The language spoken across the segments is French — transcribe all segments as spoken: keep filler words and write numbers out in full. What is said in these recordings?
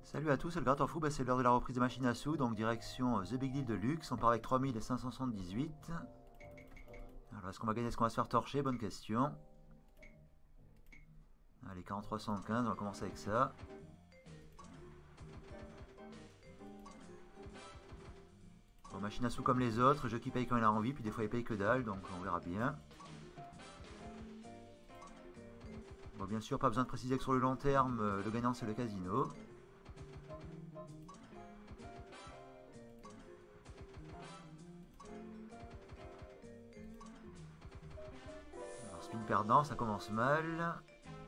Salut à tous, c'est le Gratin Fou, bah c'est l'heure de la reprise des machines à sous, donc direction euh, The Big Deal de Luxe, on part avec trois mille cinq cent soixante-dix-huit. Alors est-ce qu'on va gagner, est-ce qu'on va se faire torcher? Bonne question. Allez, quarante-trois cent quinze, on va commencer avec ça. Bon, machine à sous comme les autres, jeu qui paye quand il a envie, puis des fois il paye que dalle, donc on verra bien. Bon, bien sûr, pas besoin de préciser que sur le long terme, euh, le gagnant c'est le casino. Alors, spin perdant, ça commence mal.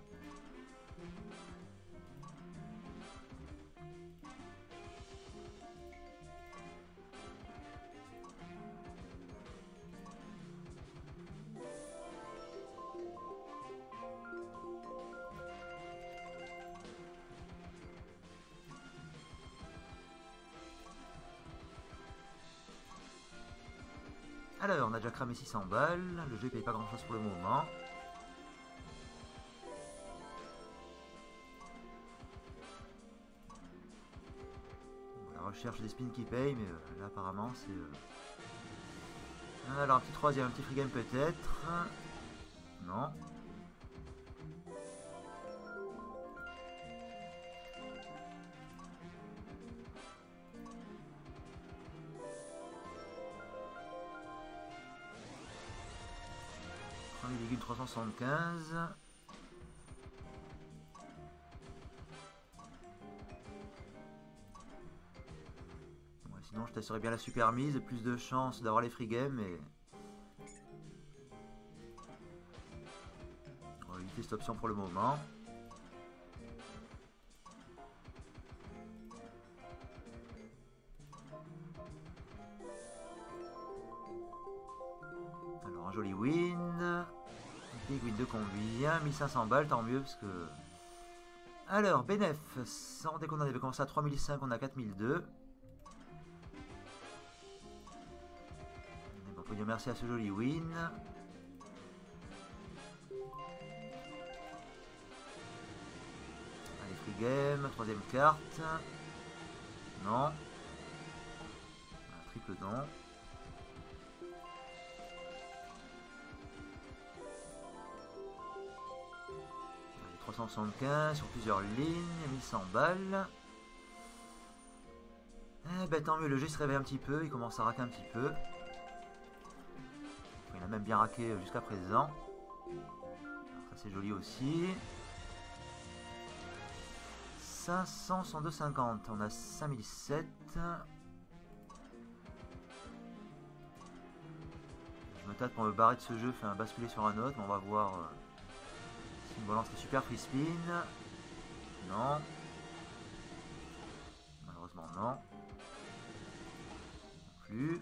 Alors, on a déjà cramé six cents balles, le jeu ne paye pas grand chose pour le moment. La recherche des spins qui payent, mais euh, là apparemment c'est... Euh... Alors un petit troisième, un petit free game peut-être. Non. trois cent soixante-quinze. Ouais, sinon je t'assurerais bien la super mise, plus de chances d'avoir les free games et... On va éviter cette option pour le moment. Alors un joli win. Big win de combien? mille cinq cents balles, tant mieux parce que... Alors, bénéf, sans rendez compte, on avait commencé à trois mille cinq, on a quatre mille deux. On peut dire merci à ce joli win. Allez, free game, troisième carte. Non. Un triple non. trois cent soixante-quinze sur plusieurs lignes, mille cent balles. Eh ben tant mieux, le jeu se réveille un petit peu, il commence à raquer un petit peu. Il a même bien raqué jusqu'à présent. Alors, ça c'est joli aussi. cinq cents, cent deux cinquante, on a cinq mille sept. Je me tâte pour me barrer de ce jeu, faire un basculer sur un autre, mais on va voir... Euh, une balance de super free spin. Non. Malheureusement non. Non plus.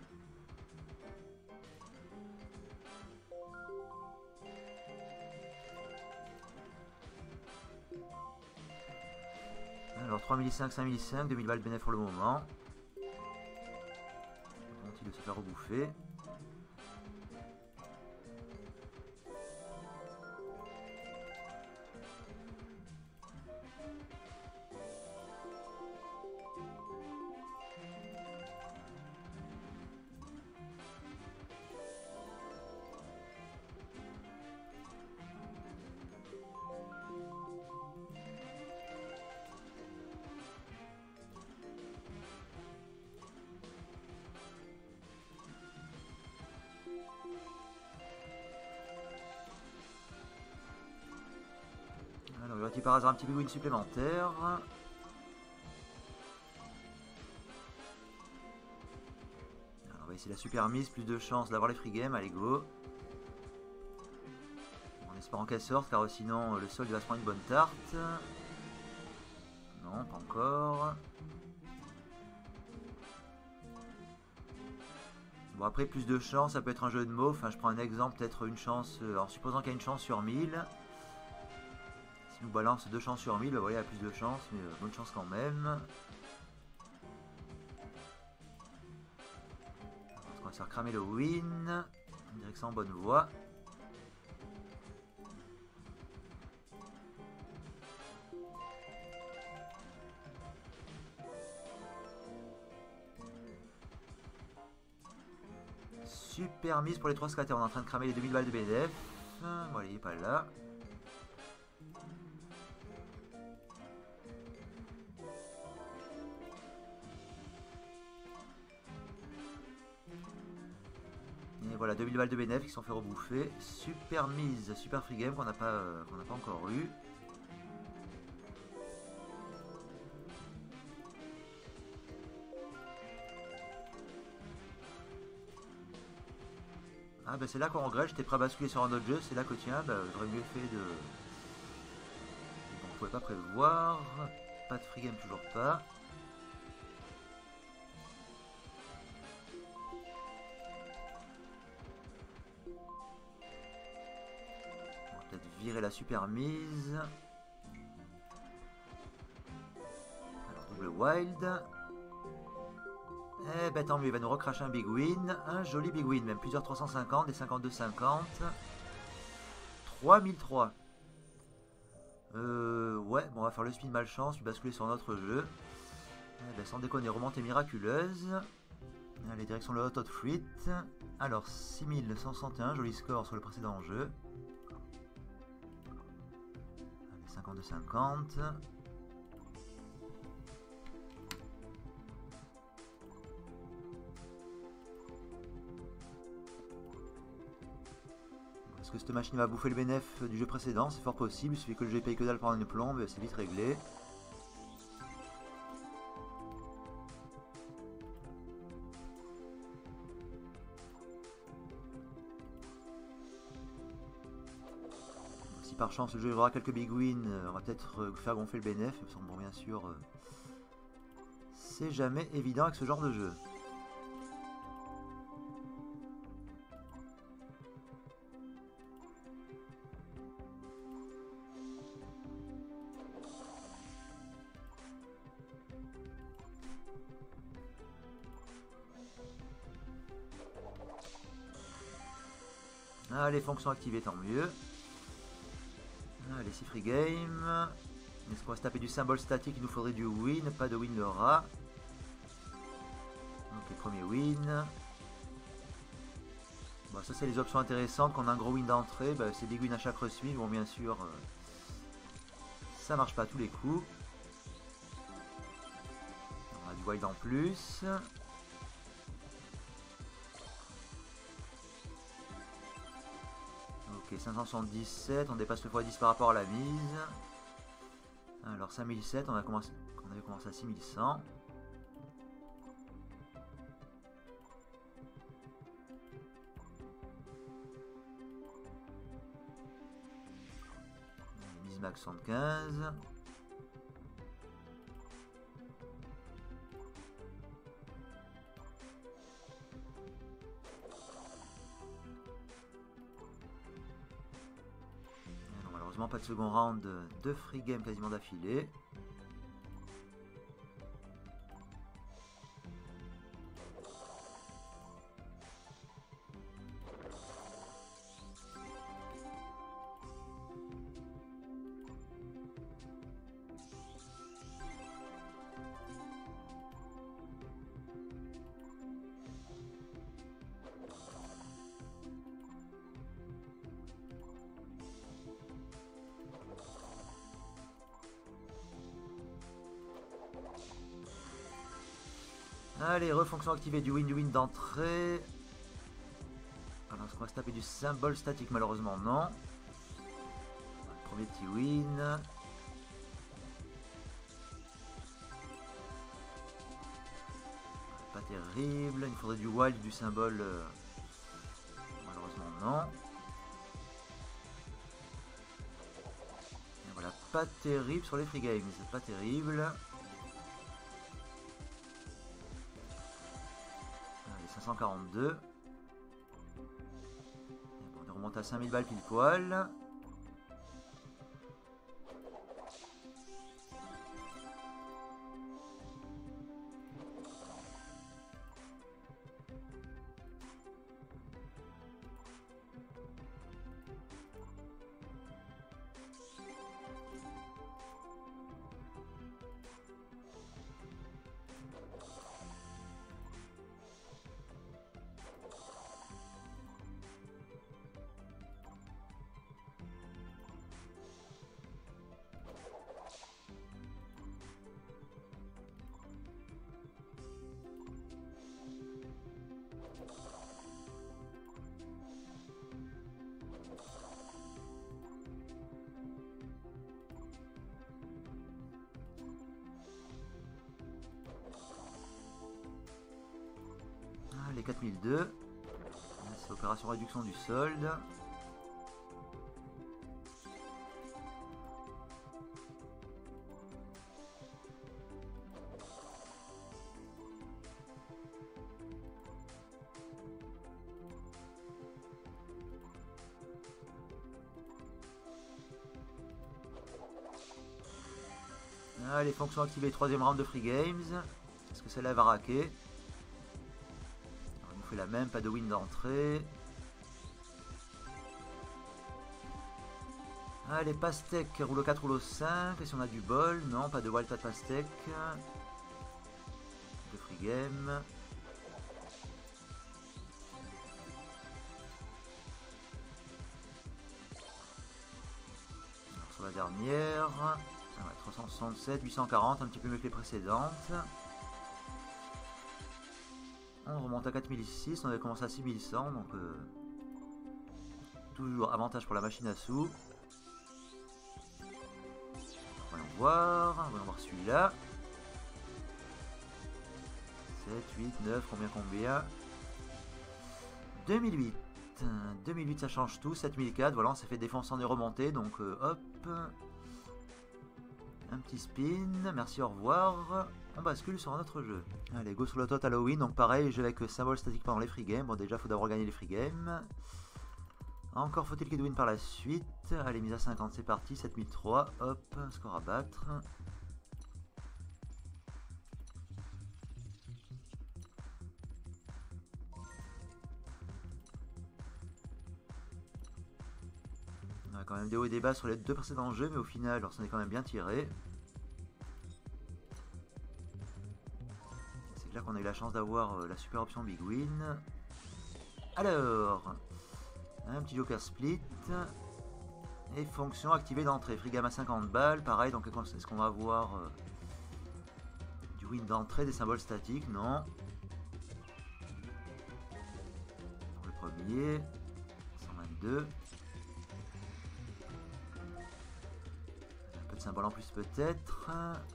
Alors trois mille cinq, cinq mille cinq, deux mille balles bénéf pour le moment. Vont-ils se faire rebouffer? Alors, il aurait-il par hasard un petit win supplémentaire? Alors, on va essayer la super mise, plus de chances d'avoir les free games, allez go. En espérant qu'elle sorte, car sinon le solde va se prendre une bonne tarte. Non, pas encore. Bon, après, plus de chance, ça peut être un jeu de mots. Enfin, je prends un exemple, peut-être une chance, euh, en supposant qu'il y a une chance sur mille. Si nous balance deux chances sur mille, bah, voilà, il y a plus de chance, mais euh, bonne chance quand même. Alors, on va se faire cramer le win. On dirait que c'est en bonne voie. super mise pour les trois scatters. On est en train de cramer les deux mille balles de B D F. Voilà, il n'est pas là. Et voilà, deux mille balles de B D F qui sont fait rebouffer. Super mise, super free game qu'on n'a pas, euh, qu'on n'a pas encore eu. Ah bah c'est là qu'on regrette, j'étais prêt à basculer sur un autre jeu, c'est là que tiens, bah, j'aurais mieux fait de... Bon, on pouvait pas prévoir, pas de free game, toujours pas. On va peut-être virer la super mise. Alors double wild. Eh ben tant mieux, il va nous recracher un big win, un joli big win, même plusieurs trois cent cinquante, des cinquante-deux cinquante. trois mille trois. Euh, ouais, bon, on va faire le spin malchance, puis basculer sur notre jeu. Eh ben, sans déconner, remontée miraculeuse. Allez, direction le hot hot fruit. Alors, six mille cent soixante et un, joli score sur le précédent jeu. Allez, cinquante-deux cinquante. Est-ce que cette machine va bouffer le bénéf du jeu précédent? C'est fort possible, il suffit que le jeu paye que dalle pendant une plombe, c'est vite réglé. Si par chance le jeu aura quelques big wins, on va peut-être faire gonfler le bénéf, bon bien sûr, c'est jamais évident avec ce genre de jeu. Ah, les fonctions activées, tant mieux. Allez, six free game. Est-ce qu'on va se taper du symbole statique? Il nous faudrait du win, pas de win de rat. Ok, premier win. Bon, ça c'est les options intéressantes. Quand on a un gros win d'entrée, bah, c'est des wins à chaque resuite. Bon, bien sûr, euh, ça marche pas à tous les coups. On a du wild en plus. Ok, cinq cent soixante-dix-sept, on dépasse le fois dix par rapport à la mise. Alors cinq mille sept, on, a commencé, on avait commencé à six mille cent. Mise max soixante-quinze. Pas de second round, de free game quasiment d'affilée. Allez, refonction activée du win, du win d'entrée. Alors, est-ce qu'on va se taper du symbole statique? Malheureusement, non. Premier petit win. Pas terrible. Il faudrait du wild, du symbole. Malheureusement, non. Et voilà, pas terrible sur les free games. C'est pas terrible. cinq cent quarante-deux. On remonte à cinq mille balles pile poil. Les quatre mille deux. C'est opération réduction du solde. Ah, les fonctions activées, troisième round de Free Games. Est-ce que celle-là va raquer? Alors, il nous fait la même, pas de win d'entrée. Allez, pastèque, rouleau quatre, rouleau cinq. Et si on a du bol? Non, pas de wild, pas de pastèque. De Free Game. Alors, sur la dernière. Ah ouais, trois cent soixante-sept, huit cent quarante, un petit peu mieux que les précédentes. On remonte à quatre mille six, on avait commencé à six mille cent, donc euh, toujours avantage pour la machine à sous. Voyons voir, voyons voir celui-là. sept, huit, neuf, combien combien deux mille huit. deux mille huit ça change tout, sept mille quatre, voilà on s'est fait défoncer en est remonté, donc euh, hop. Un petit spin, merci, au revoir. On bascule sur un autre jeu. Allez, go sur le tot Halloween. Donc pareil, jeu avec symbole statique pendant les free games. Bon, déjà, il faut d'abord gagner les free games. Encore faut-il qu'il win par la suite. Allez, mise à cinquante, c'est parti. sept mille trois, hop, score à battre. On a quand même des hauts et des bas sur les deux précédents jeux, mais au final, on s'en est quand même bien tiré. C'est clair qu'on a eu la chance d'avoir la super option Big Win. Alors, un petit joker split. Et fonction activée d'entrée. Free game à cinquante balles. Pareil, donc est-ce qu'on va avoir euh, du win d'entrée, des symboles statiques? Non. Pour le premier, cent vingt-deux. Un peu de symboles en plus peut-être.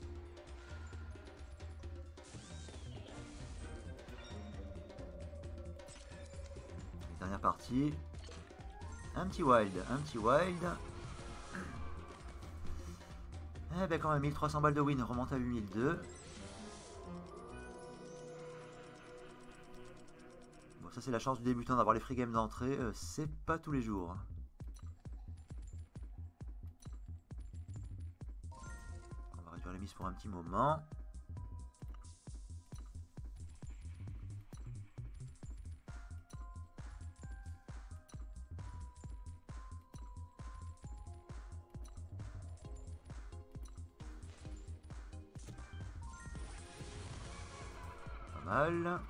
Dernière partie. Un petit wild, un petit wild. Eh ben quand même mille trois cents balles de win, remonte à huit mille deux. Bon, ça c'est la chance du débutant d'avoir les free games d'entrée, euh, c'est pas tous les jours. On va réduire les mises pour un petit moment. Mal.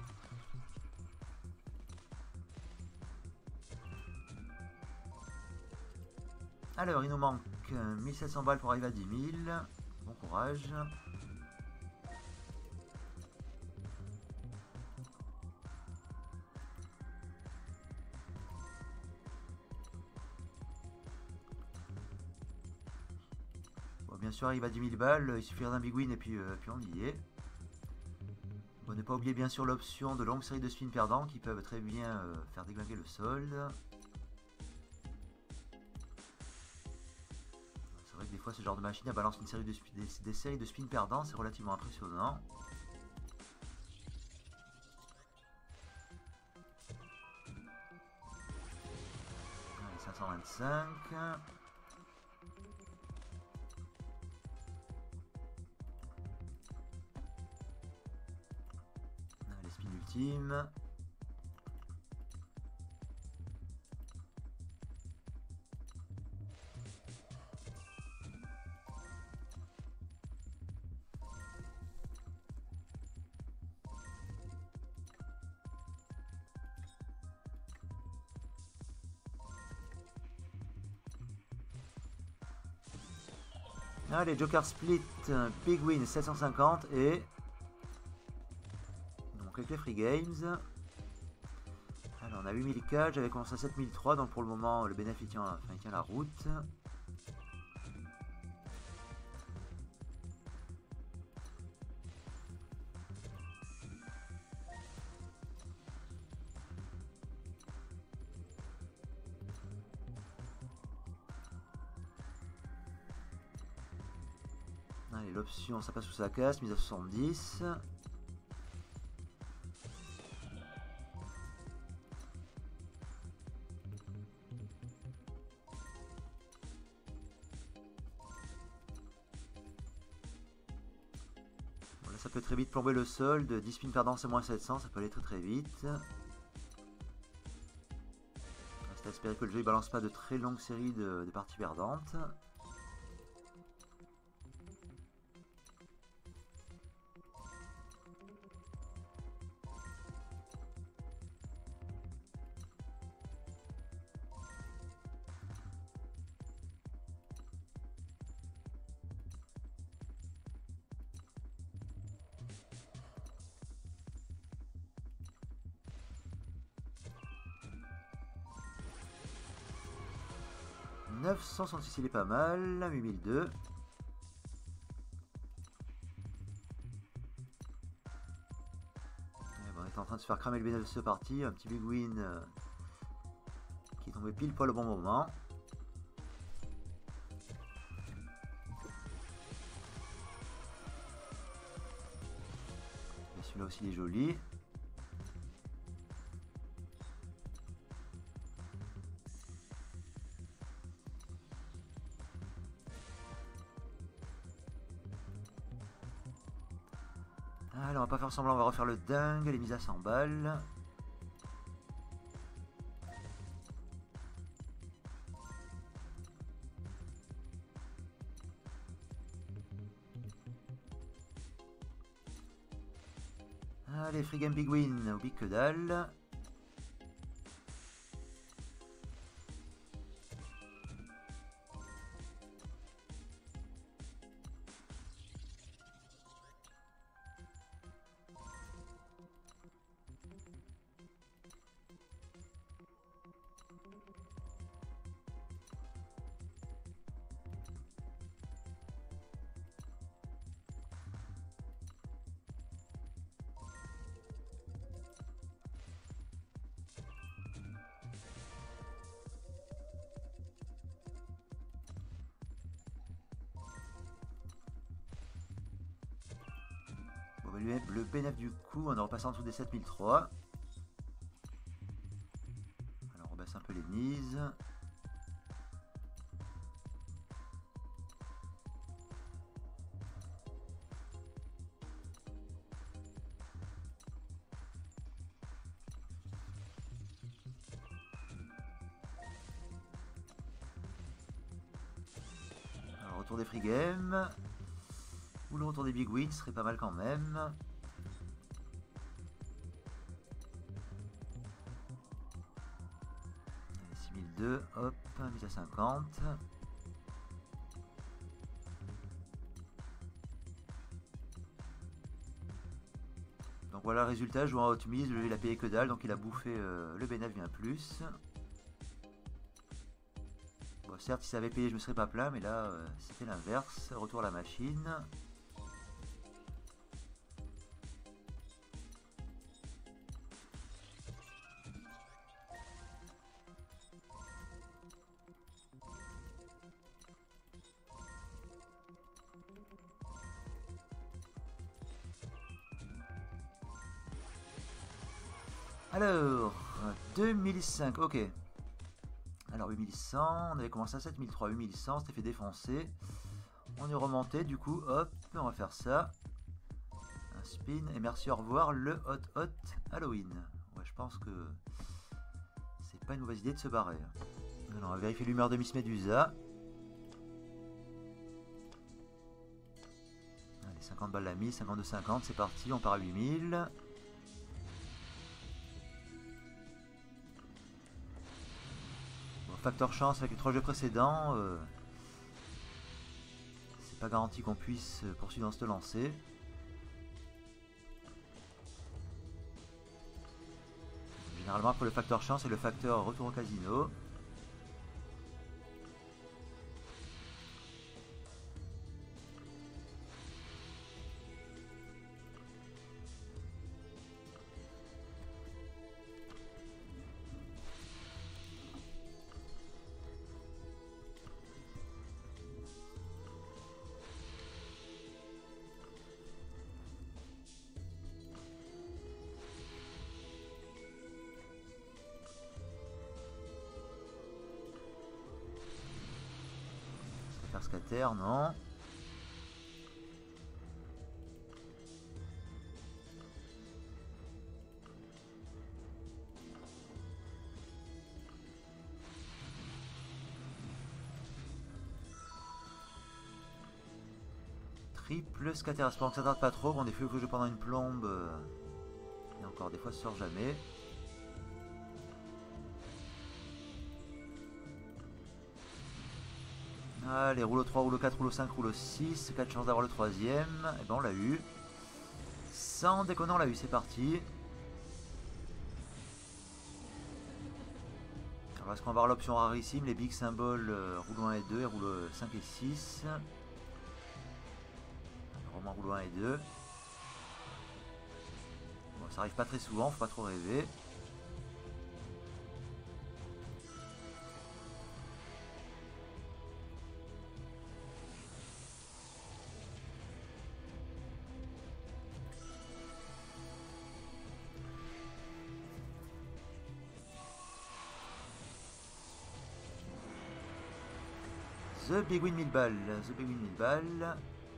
Alors il nous manque mille sept cents balles pour arriver à dix mille. Bon courage. Bon, bien sûr arrive à dix mille balles, il suffira d'un big win et puis, euh, puis on y est. Bon, ne pas oublier bien sûr l'option de longue série de spins perdants qui peuvent très bien euh, faire déglinguer le solde. C'est vrai que des fois ce genre de machine à balance une série de des, des séries de spins perdants, c'est relativement impressionnant. Allez, cinq cent vingt-cinq. Ultime. Allez, Joker Split, Big Win sept cent cinquante et donc avec les Free Games. Alors on a huit mille quatre, j'avais commencé à sept mille trois, donc pour le moment le bénéfice tient, enfin, il tient la route. Allez, l'option, ça passe sous sa casse, mise à soixante-dix. Bon, là, ça peut très vite plomber le solde. dix spins perdants, c'est moins sept cents, ça peut aller très très vite. Reste à espérer que le jeu ne balance pas de très longues séries de, de parties perdantes. neuf cent soixante-six, il est pas mal. huit mille deux. Bon, on est en train de se faire cramer le bénéfice de ce parti. Un petit big win euh, qui est tombé pile poil au bon moment. Et celui-là aussi il est joli. Allez, on va pas faire semblant, on va refaire le dingue, les mises à cent balles. Allez, free game big win, oublie que dalle. Le bénéfice du coup, on est repassé en dessous des sept mille trois. Alors on baisse un peu les mises. Alors retour des free games. Ou le retour des big wins serait pas mal quand même. Allez, six mille deux, hop, mise à cinquante. Donc voilà le résultat, jouant à haute mise, le jeu il a payé que dalle, donc il a bouffé euh, le bénéfice bien plus. Bon, certes, si ça avait payé, je me serais pas plaint, mais là, euh, c'était l'inverse. Retour à la machine. Alors, deux mille cinq, ok. Alors huit mille cent, on avait commencé à sept mille trois, huit mille cent, c'était fait défoncer. On est remonté, du coup, hop, on va faire ça. Un spin, et merci, au revoir, le hot hot Halloween. Ouais, je pense que c'est pas une mauvaise idée de se barrer. Alors, on va vérifier l'humeur de Miss Medusa. Allez, cinquante balles la mise, cinquante-deux cinquante, c'est parti, on part à huit mille. Facteur chance avec les trois jeux précédents, euh, c'est pas garanti qu'on puisse poursuivre dans ce lancer. Généralement après le facteur chance et le facteur retour au casino. scatter, non. Triple scatter, espérons que ça tarde pas trop. Bon, des fois, il faut jouer pendant une plombe. Et encore, des fois, ça sort jamais. Allez, rouleau trois, rouleau quatre, rouleau cinq, rouleau six. quatre chances d'avoir le troisième. Et ben, on l'a eu. Sans déconner, on l'a eu, c'est parti. Alors, est-ce qu'on va avoir l'option rarissime, les big symboles, euh, rouleau un et deux, et rouleau cinq et six. Vraiment rouleau un et deux. Bon, ça arrive pas très souvent, faut pas trop rêver. The Big Win mille balles. The Big Win mille balles.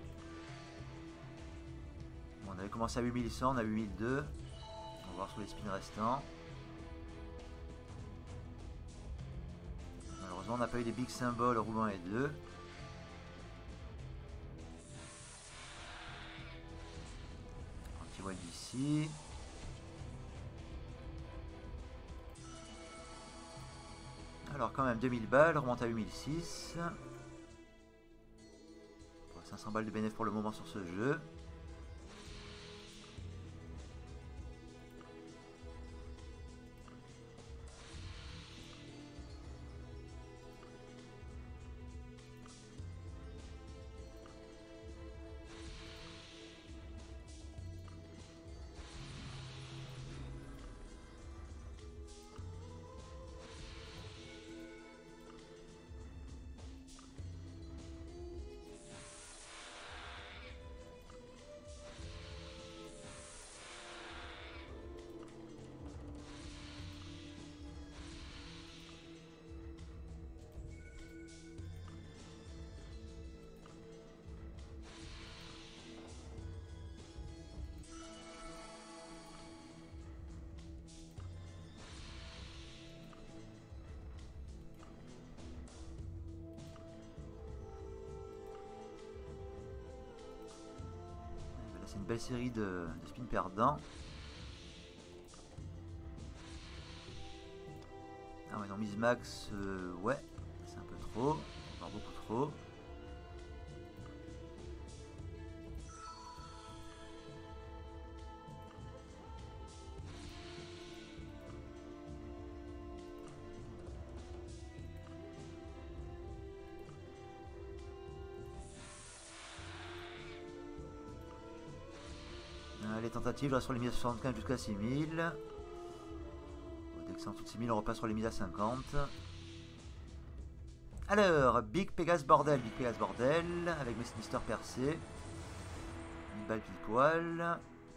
Bon, on avait commencé à huit mille cent, on a huit mille deux. On va voir sur les spins restants. Malheureusement, on n'a pas eu des big symboles rouleau un et deux. Un petit wild ici. Alors quand même deux mille balles, remonte à huit mille six. cinq cents balles de bénéfice pour le moment sur ce jeu. C'est une belle série de, de spins perdants. Ah ouais, non, mise max, euh, ouais, c'est un peu trop, voire beaucoup trop. Les tentatives, je reste sur les mises à soixante-quinze jusqu'à six mille. Dès que c'est en dessous de six mille, on repasse sur les mises à cinquante. Alors, Big Pegas Bordel, Big Pegas Bordel, avec mes Sinister percés. Une balle pile poil.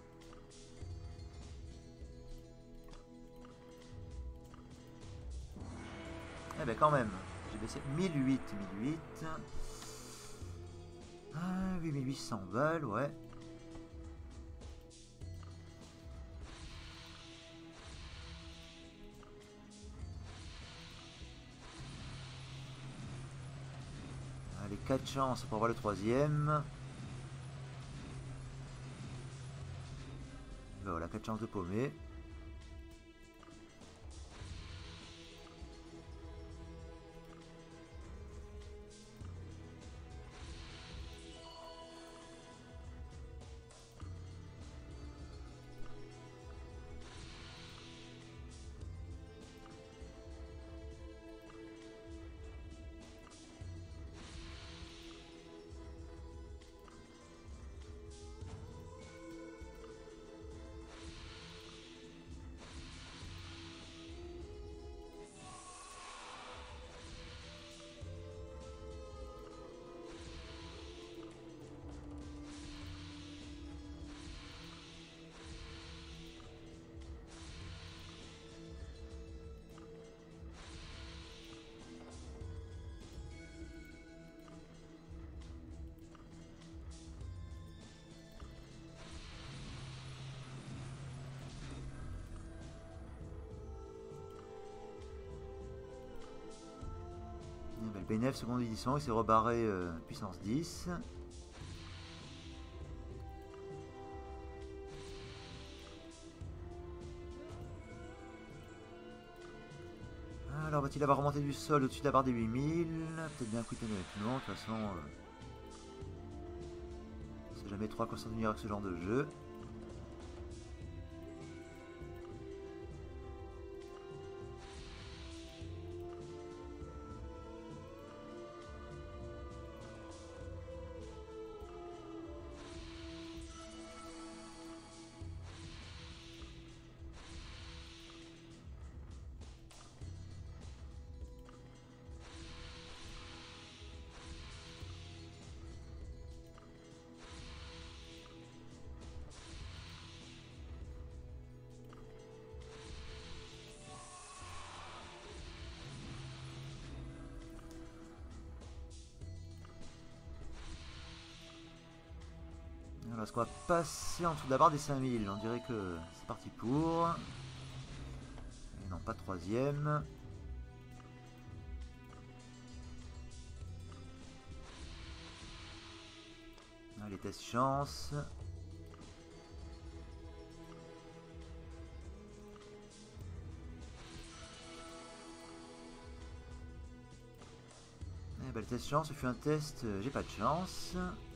Eh ben quand même, j'ai baissé mille huit, mille huit. Ah, huit mille huit cents balles, ouais. Allez, quatre chances pour avoir le troisième. Voilà, quatre chances de paumer. Benef seconde édition, il s'est rebarré euh, puissance dix. Alors va-t-il avoir remonté du sol au-dessus de la barre des huit mille? Peut-être bien coûté mais non, de toute façon... Euh, c'est jamais trop à quoi s'en tenir avec ce genre de jeu. Alors, est-ce qu'on va passer en dessous de la barre des cinq mille? On dirait que c'est parti pour. Et non, pas troisième. Allez, test chance. Eh ben, le test chance, ce fut un test, euh, j'ai pas de chance.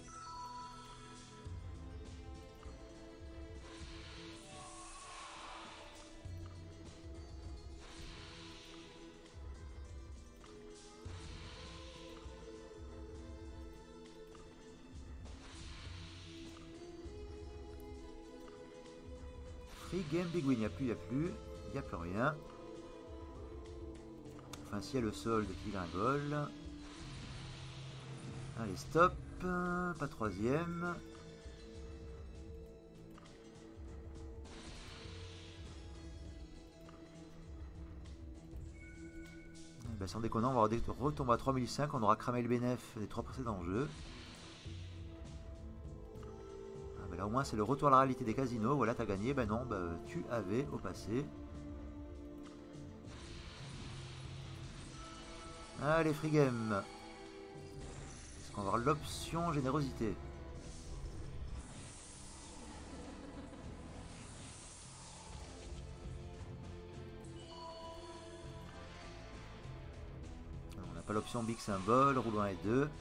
Free game big win, il n'y a plus, il n'y a plus, il n'y a plus rien. Enfin, s'il y a le solde qui gringole. Allez, stop, pas troisième. Et ben, sans déconner, on va retomber à trois mille cinq, on aura cramé le bénéf des trois précédents jeux. Ah ben là au moins c'est le retour à la réalité des casinos, voilà t'as gagné, ben non, ben, tu avais au passé. Allez, free game. Est-ce qu'on va avoir l'option générosité? On n'a pas l'option big symbole, roulement et deux.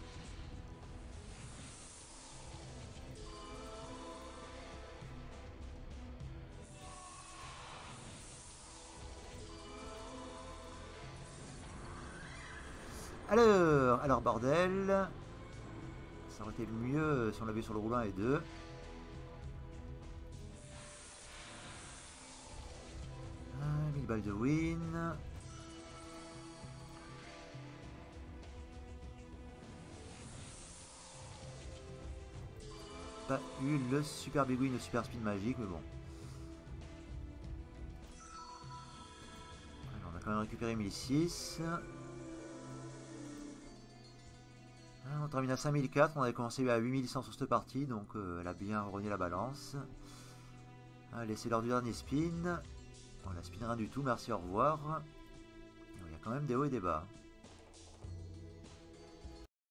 Alors, alors bordel. Ça aurait été mieux si on l'avait sur le roulant et deux. Ah, mille balles de win. Pas eu le super big win, le super speed magique, mais bon. Alors, on a quand même récupéré mille six. On termine à cinq mille quatre, on avait commencé à huit mille cent sur cette partie, donc euh, elle a bien renié la balance. Allez, c'est l'heure du dernier spin. On la spin rien du tout, merci, au revoir. Il y a quand même des hauts et des bas.